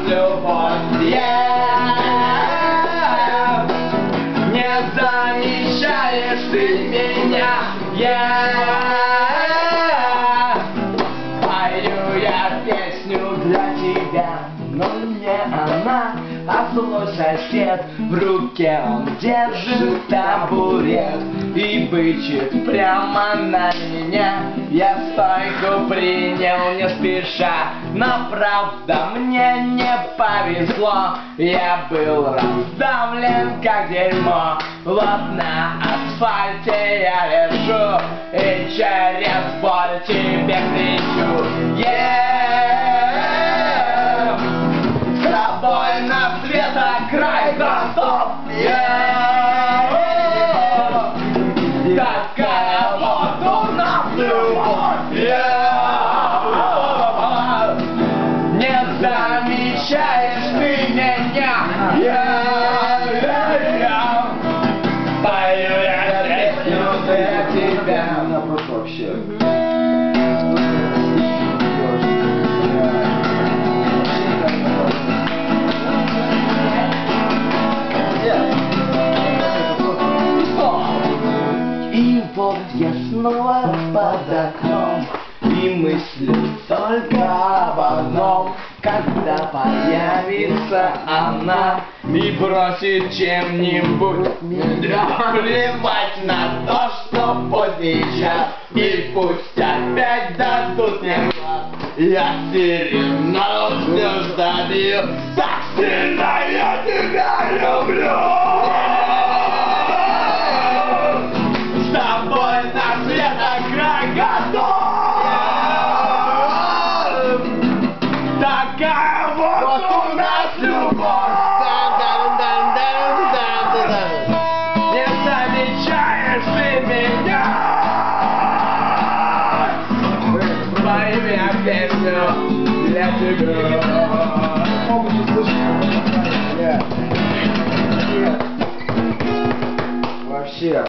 любовь. Не замечаешь ты меня, пою я песню для тебя, но мне она, а злой сосед, в руке он держит табурет и бычит прямо на меня. Я стойку принял не спеша, но правда мне не повезло. Я был раздавлен как дерьмо, вот на асфальте я лежу и через боль тебе кричу. С тобой на светокрай готов. Такая вот у нас любовь. Не замечаешь ты меня. Пою я песню для тебя. Она просто вообще. И вот я снова под окном, и мыслю только об одном: когда появится она и бросит чем-нибудь меня. Плевать на то, что поздний час, и пусть опять дадут мне глаз. Я серьезно забью, так сильно я тебя люблю. С тобой на светокрай готов. Такая вот у нас любовь. Не замечаешь ты меня. Пою я песню для тебя. Могут услышать. Вообще.